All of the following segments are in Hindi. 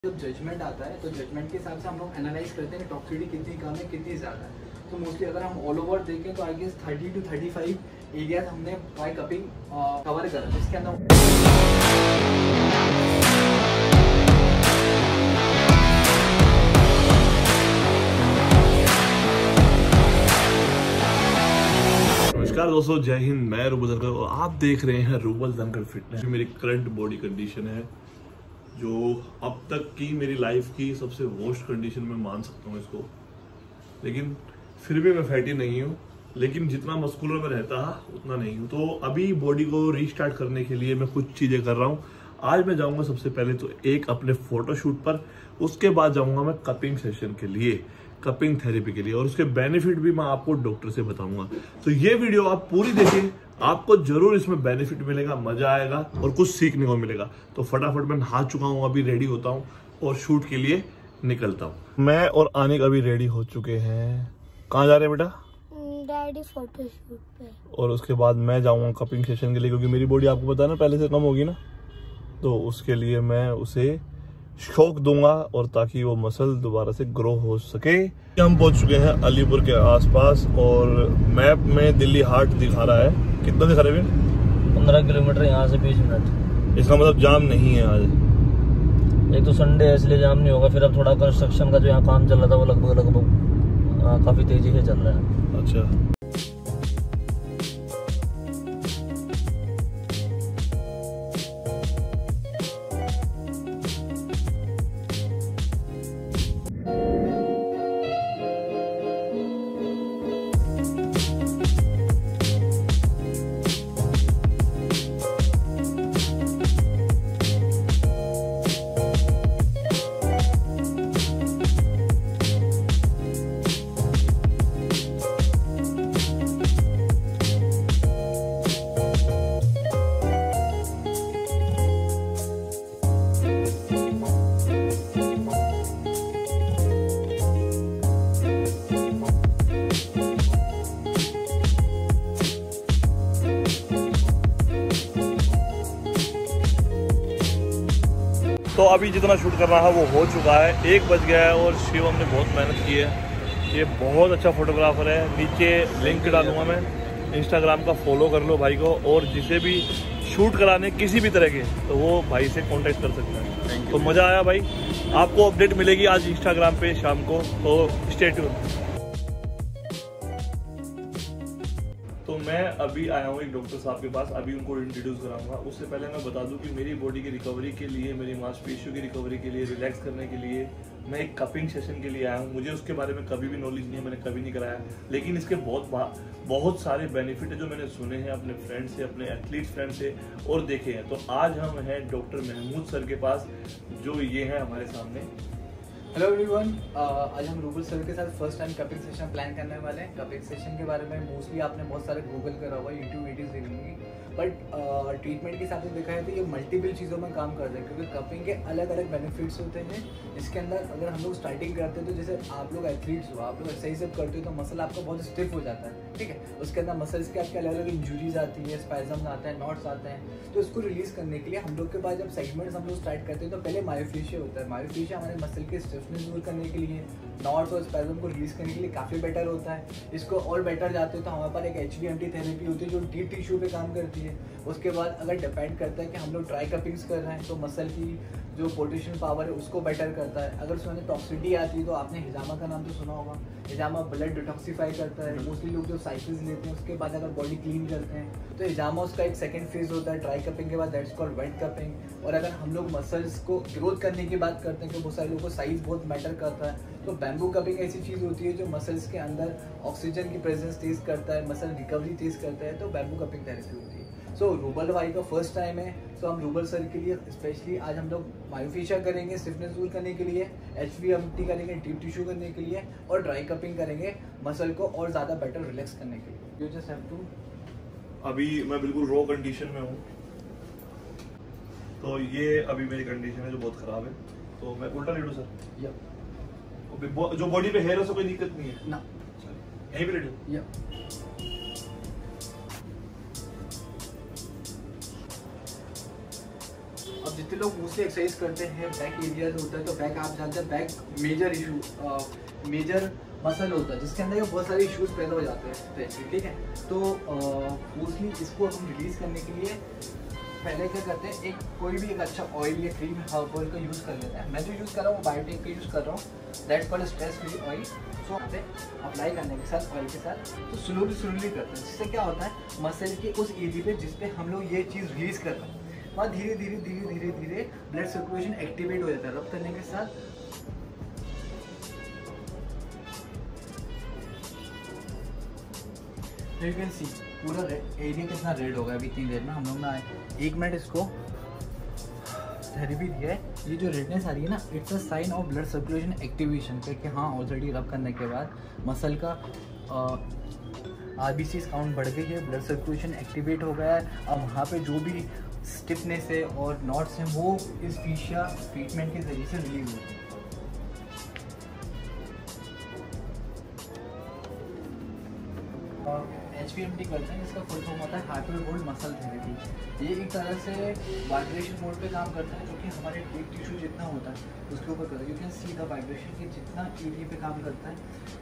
जब जजमेंट आता है तो जजमेंट के हिसाब से हम लोग एनालाइज करते हैं टॉक्सिसिटी कितनी कम है कितनी ज़्यादा है। तो मोस्टली अगर हम ऑल ओवर देखें तो आई गेस 30 to 35 एरियाज हमने ट्राई कपिंग कवर करा, जिसके अंदर नमस्कार दोस्तों, जय हिंद। मैं रूबल धनखड़ और आप देख रहे हैं रूबल धनखड़ फिटनेस। मेरी करंट बॉडी कंडीशन है जो अब तक की मेरी लाइफ की सबसे वर्स्ट कंडीशन में मान सकता हूँ इसको, लेकिन फिर भी मैं फैटी नहीं हूँ, लेकिन जितना मस्कुलर में रहता उतना नहीं हूँ। तो अभी बॉडी को रीस्टार्ट करने के लिए मैं कुछ चीज़ें कर रहा हूँ। आज मैं जाऊँगा सबसे पहले तो एक अपने फोटोशूट पर, उसके बाद जाऊँगा मैं कपिंग सेशन के लिए, कपिंग थेरेपी के लिए, और उसके बेनिफिट भी मैं आपको डॉक्टर से बताऊंगा। तो ये वीडियो आप पूरी देखिए, आपको जरूर इसमें बेनिफिट मिलेगा, मजा आएगा और कुछ सीखने को मिलेगा। तो फटाफट मैं नहा चुका हूँ, अभी रेडी होता हूँ और शूट के लिए निकलता हूँ। मैं और आनिक अभी रेडी हो चुके हैं। कहाँ जा रहे हैं बेटा? डैडी फोटोशूट पे। और उसके बाद मैं जाऊँगा कपिंग सेशन के लिए, क्योंकि मेरी बॉडी आपको पता है ना पहले से कम होगी ना, तो उसके लिए मैं उसे शौक दूंगा और ताकि वो मसल दोबारा से ग्रो हो सके। हम पहुंच चुके हैं अलीपुर के आसपास और मैप में दिल्ली हाट दिखा रहा है। कितना दिखा रहे हैं? 15 किलोमीटर यहाँ से 20 मिनट। इसका मतलब जाम नहीं है आज। एक तो संडे है इसलिए जाम नहीं होगा। फिर अब थोड़ा कंस्ट्रक्शन का जो यहाँ काम चल रहा था वो लगभग काफी तेजी से चल रहा है। अच्छा, तो अभी जितना शूट करना है वो हो चुका है। 1 बज गया है और शिवम ने बहुत मेहनत की है। ये बहुत अच्छा फोटोग्राफर है। नीचे लिंक डालूंगा मैं, इंस्टाग्राम का फॉलो कर लो भाई को, और जिसे भी शूट कराने किसी भी तरह के तो वो भाई से कांटेक्ट कर सकते हैं। तो मज़ा आया भाई। आपको अपडेट मिलेगी आज इंस्टाग्राम पे शाम को, तो स्टे ट्यून। तो मैं अभी आया हूँ एक डॉक्टर साहब के पास, अभी उनको इंट्रोड्यूस कराऊंगा। उससे पहले मैं बता दूं कि मेरी बॉडी की रिकवरी के लिए, मेरी मांसपेशियों की रिकवरी के लिए, रिलैक्स करने के लिए मैं एक कपिंग सेशन के लिए आया हूँ। मुझे उसके बारे में कभी भी नॉलेज नहीं है, मैंने कभी नहीं कराया, लेकिन इसके बहुत सारे बेनिफिट है जो मैंने सुने हैं अपने फ्रेंड से, अपने एथलीट फ्रेंड से और देखे हैं। तो आज हम हैं डॉक्टर महमूद सर के पास, जो ये हैं हमारे सामने। हेलो एवरीवन, आज हम रूबल सर के साथ first time cupping session plan करने वाले हैं। कपिंग सेशन के बारे में मोस्टली आपने बहुत सारे गूगल करा हुआ, यूट्यूब वीडियोस देख होंगी, बट ट्रीटमेंट के हिसाब से देखा है तो ये मल्टीपल चीज़ों में काम करते हैं, क्योंकि कपिंग के अलग अलग बेनिफिट्स होते हैं। इसके अंदर अगर हम लोग स्टार्टिंग करते हैं तो जैसे आप लोग एथलीट्स हो, आप लोग एक्सरसाइज सब करते हो तो मसल आपका बहुत स्टिफ हो जाता है, ठीक है। उसके अंदर मसल्स के आपके अलग अलग इंजुरीज आती है, स्पैज़म आते हैं, नॉट्स आते हैं। तो इसको रिलीज करने के लिए हम लोग के पास जब सेगमेंट्स हम लोग स्टार्ट करते हैं तो पहले मायोफेशिया होता है। मायोफेशिया हमारे मसल के स्टिफनेस दूर करने के लिए, नॉट्स और स्पैज़म को रिलीज करने के लिए काफ़ी बेटर होता है। इसको और बेटर जाते हो तो हमारे पास एक HVMT थेरेपी होती है जो डीप टिश्यू पे काम करती है। उसके बाद अगर डिपेंड करता है कि हम लोग ड्राई कपिंग्स कर रहे हैं तो मसल की जो पोटेंशियल पावर है उसको बेटर करता है। अगर उसमें टॉक्सिसिटी आती है तो आपने हिजामा का नाम तो सुना होगा। हिजामा ब्लड डिटॉक्सिफाई करता है। मोस्टली लोग जो साइकिल्स लेते हैं उसके बाद अगर बॉडी क्लीन करते हैं तो हिजामा उसका एक सेकंड फेज होता है ड्राई कपिंग के बाद, दैट्स कॉल्ड वेट कपिंग। और अगर हम लोग मसल्स को ग्रोथ करने की बात करते हैं तो बहुत सारे लोगों को साइज बहुत मैटर करता है, तो बैम्बू कपिंग ऐसी चीज़ होती है जो मसल्स के अंदर ऑक्सीजन की प्रेजेंस तेज करता है, मसल रिकवरी तेज करता है, तो बैम्बू कपिंग थेरेपी होती है। सो रूबल भाई का फर्स्ट टाइम है, तो हम रूबल सर के लिए स्पेशली आज हम लोग मायोफेशिया करेंगे स्टिफनेस दूर करने के लिए, HVMT करेंगे डीप टिश्यू करने के लिए, और ड्राई कपिंग करेंगे मसल को और ज़्यादा बेटर रिलैक्स करने के लिए। You just have to. अभी मैं बिल्कुल रो कंडीशन में हूँ, तो ये अभी मेरी कंडीशन है जो बहुत खराब है। तो मैं उल्टा लेटूं सर? या जो बॉडी पे हेयर है उसको कोई दिक्कत नहीं है ना? यहीं पे लेटूं? या अब जितने लोग मोस्टली एक्सरसाइज करते हैं बैक एरियाज होता है, तो बैक आप जानते हैं back major issue major muscle होता है जिसके अंदर बहुत सारे इश्यूज पैदा हो जाते हैं स्पेशली, ठीक है। तो मोस्टली इसको हम रिलीज़ करने के लिए पहले क्या करते हैं, एक कोई भी एक अच्छा ऑयल या क्रीम हर्ब ऑयल का यूज़ कर लेते हैं। मैं जो यूज़ कर रहा हूँ वो बायोटिक का यूज़ कर रहा हूँ, that's called stress free oil. So यहाँ पे अप्लाई करने के साथ ऑयल के साथ तो स्लोली करते हैं, जिससे क्या होता है मसल के उस एरिया पे जिस पे हम लोग ये चीज़ रिलीज़ कर रहे हैं वहाँ धीरे धीरे ब्लड सर्कुलेशन एक्टिवेट हो जाता है रब करने के साथ। यू कैन सी पूरा एरिया कितना रेड हो गया अभी इतनी देर में। हम लोग ना 1 मिनट इसको थेरेपी दिया है। ये जो रेडनेस आ रही है ना, it's a sign of blood circulation activation का कि हाँ ऑलरेडी रब करने के बाद मसल का RBCs काउंट बढ़ गई है, ब्लड सर्कुलेशन एक्टिवेट हो गया है। अब वहाँ पे जो भी स्टिफनेस है और नॉट्स हैं वो इस फीशिया ट्रीटमेंट के ज़रिए से रिलीज होती है। HPMT करते हैं, इसका फुल फॉर्म होता है हाइपर बोल्ड मसल थेरेपी। ये एक तरह से वाइब्रेशन मोड पे काम करता है, जो कि हमारे डीप टिश्यू जितना होता है उसके ऊपर करता है। You can see the vibration कि जितना एरिया पे काम करता है।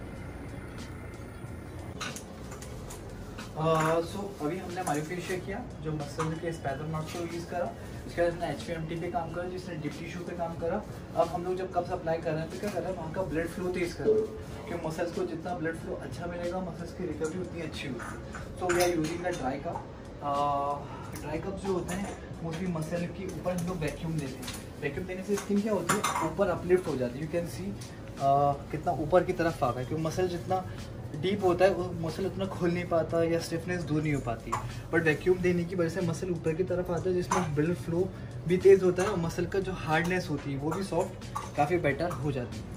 सो अभी हमने मायोफेशिया किया, जो मसल के स्पैथर नॉट्स को रिलीज करा। इसके बाद हमने HPMT पे काम करा, जिसने डीप टिश्यू पे काम करा। अब हम लोग जब कप्स अप्लाई कर रहे हैं तो क्या कर रहे हैं, वहाँ का ब्लड फ्लो तेज कर रहे हैं, क्योंकि मसल्स को जितना ब्लड फ्लो अच्छा मिलेगा मसल्स की रिकवरी उतनी अच्छी होगी। So we are using the dry cup. Dry cup जो होते हैं मोस्टली मसल के ऊपर हम लोग वैक्यूम देते हैं। वैक्यूम देने से स्किन क्या होती है, ऊपर अपलिफ्ट हो जाती है। यू कैन सी कितना ऊपर की तरफ आ गया, क्योंकि मसल जितना डीप होता है वो मसल उतना खोल नहीं पाता या स्टिफनेस दूर नहीं हो पाती। बट वैक्यूम देने की वजह से मसल ऊपर की तरफ आता है, जिसमें ब्लड फ्लो भी तेज़ होता है और मसल का जो हार्डनेस होती है वो भी सॉफ्ट काफ़ी बेटर हो जाती है।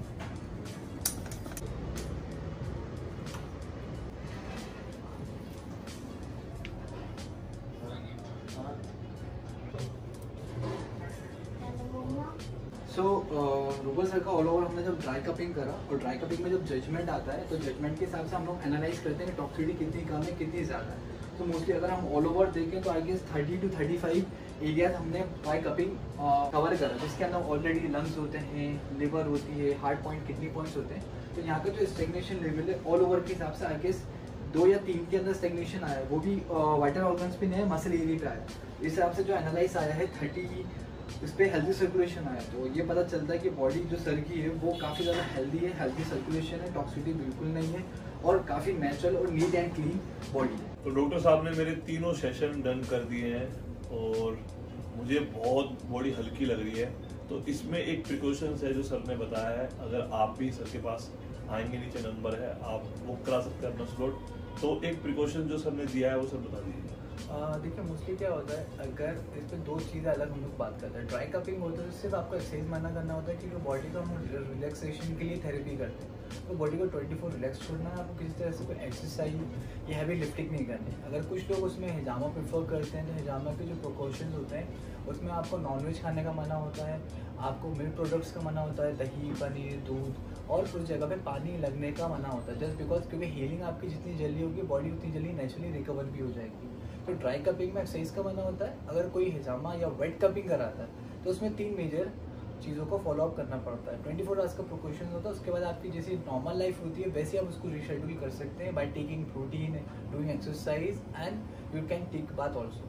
सो रूबल सर का ऑल ओवर हमने जब ड्राई कपिंग करा, और ड्राई कपिंग में जब जजमेंट आता है तो जजमेंट के हिसाब से हम लोग एनालाइज करते हैं कि टॉक्सिसिटी कितनी कम है कितनी ज़्यादा है। तो मोस्टली अगर हम ऑल ओवर देखें तो आई गेस 30 to 35 एरियाज हमने ड्राई कपिंग कवर करा, जिसके अंदर ऑलरेडी लंग्स होते हैं, लिवर होती है, हार्ट पॉइंट, किडनी पॉइंट्स होते हैं। तो यहाँ का जो स्टेगनेशन लेवल है ऑल ओवर के हिसाब से आई गेस 2 या 3 के अंदर स्टेगनेशन आया है, वो भी वाइटल ऑर्गन्स पे नहीं है, मसल एरिया पे आया। इस हिसाब से जो एनालाइज आया है 30 इस पर हेल्दी सर्कुलेशन आया, तो ये पता चलता है कि बॉडी जो सर की है वो काफ़ी ज़्यादा हेल्दी है, हेल्दी सर्कुलेशन है, टॉक्सिसिटी बिल्कुल नहीं है और काफ़ी नेचुरल और नीट एंड क्लीन बॉडी है। तो डॉक्टर साहब ने मेरे तीनों सेशन डन कर दिए हैं और मुझे बहुत बॉडी हल्की लग रही है। तो इसमें एक प्रिकॉशंस है जो सर ने बताया है, अगर आप भी सर के पास आएंगे, नीचे नंबर है, आप बुक करा सकते हैं अपना स्लॉट। तो एक प्रिकॉशन जो सर ने दिया है वो सर बता दीजिए। देखिए मोस्टली क्या होता है, अगर इस पर 2 चीज़ें अलग हम लोग बात करते हैं। ड्राई कपिंग होता है तो सिर्फ आपको एक्सरसाइज माना करना होता है, क्योंकि बॉडी का हम रिलैक्सेशन के लिए थेरेपी करते हैं। तो बॉडी को 24 रिलैक्स छोड़ना है, आपको किसी तरह से कोई एक्सरसाइज या हैवी लिफ्टिंग नहीं करनी। अगर कुछ लोग उसमें हिजामा प्रेफर करते हैं तो हिजामा के जो प्रिकॉशंस होते हैं उसमें आपको नॉनवेज खाने का मना होता है, आपको मिल्क प्रोडक्ट्स का मना होता है, दही, पनीर, दूध, और कुछ जगह पे पानी लगने का मना होता है, जस्ट बिकॉज क्योंकि हीलिंग आपकी जितनी जल्दी होगी बॉडी उतनी जल्दी नेचुरली रिकवर भी हो जाएगी। तो ड्राई कपिंग में एक्सरसाइज का मना होता है। अगर कोई हिजामा या वेट कपिंग कराता है तो उसमें 3 मेजर चीज़ों को फॉलो अप करना पड़ता है। 24 आवर्स का प्रिकॉशन होता है, उसके बाद आपकी जैसी नॉर्मल लाइफ होती है वैसे आप उसको रीशेड्यूल कर सकते हैं by taking protein, doing exercise and you can take bath also.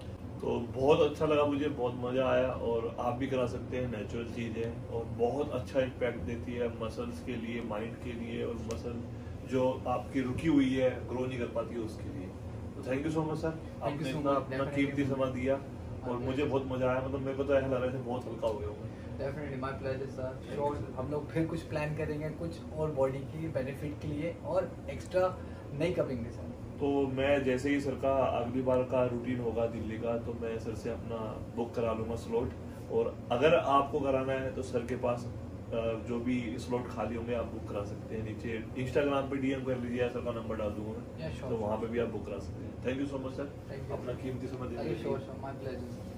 तो बहुत अच्छा लगा मुझे, बहुत मज़ा आया और आप भी करा सकते हैं, नेचुरल चीज़ है और बहुत अच्छा इम्पैक्ट देती है मसल्स के लिए, माइंड के लिए, और मसल जो आपकी रुकी हुई है, ग्रो नहीं कर पाती है उसके लिए। तो thank you so much sir, आपने अपना कीमती समय दिया और मुझे बहुत मज़ा आया। मतलब मेरे को तो ऐसा लग रहा है बहुत हल्का हो गया हूँ। Definitely my pleasure sir, sure हम लोग फिर कुछ प्लान करेंगे, कुछ और बॉडी की बेनिफिट के लिए और एक्स्ट्रा नई कपिंग के साथ। तो मैं जैसे ही सर का अगली बार का रूटीन होगा दिल्ली का, तो मैं सर से अपना बुक करा लूँगा स्लॉट। और अगर आपको कराना है तो सर के पास जो भी स्लॉट खाली होंगे आप बुक करा सकते हैं। नीचे इंस्टाग्राम पे DM कर लीजिए, सर का नंबर डाल दूंगा मैं, तो वहाँ पे भी आप बुक करा सकते हैं। Thank you so much sir, अपना कीमती समय देने के लिए।